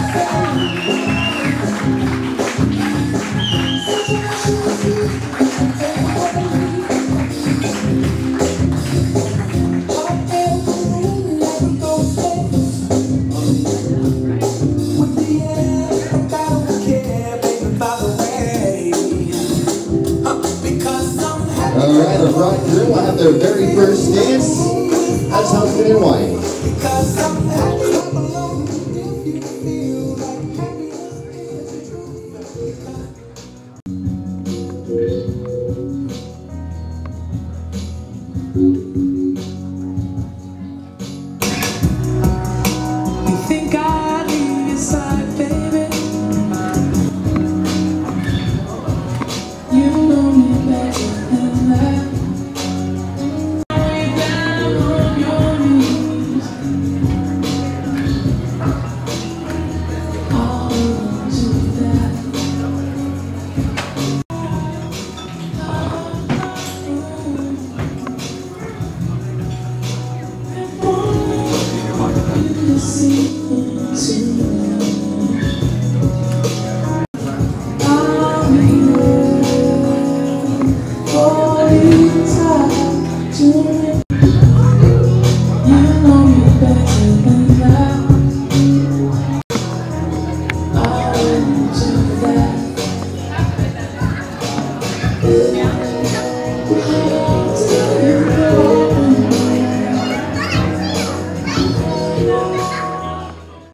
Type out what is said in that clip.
Alright, the bride and groom will have their very first dance as husband and wife. You think I'd leave your side, baby? You know me better than that. Way down on your knees, all to that. And want you to see.